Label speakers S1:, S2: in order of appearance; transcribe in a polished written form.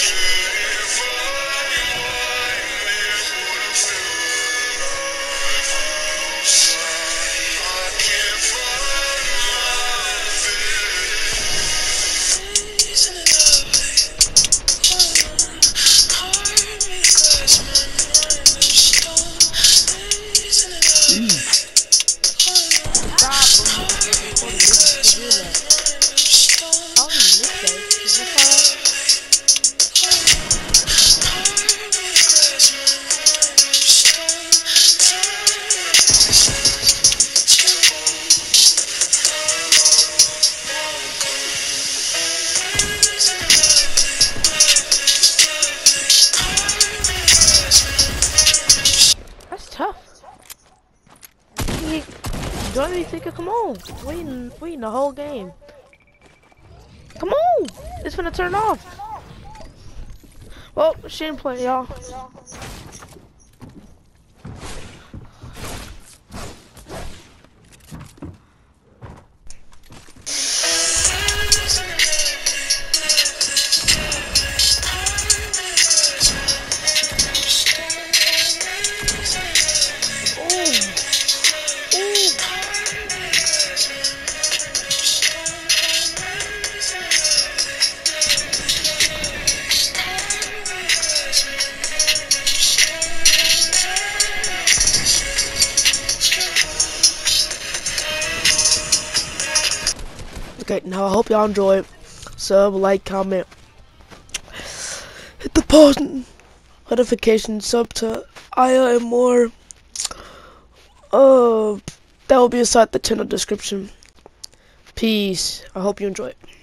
S1: That's tough. Don't even think of, come on. Waiting the whole game. Come on! It's gonna turn off. Well, she didn't play, y'all. Okay, now I hope y'all enjoy it. Sub, like, comment, hit the post notification, sub to Aya and more. That will be inside the channel description. Peace. I hope you enjoy it.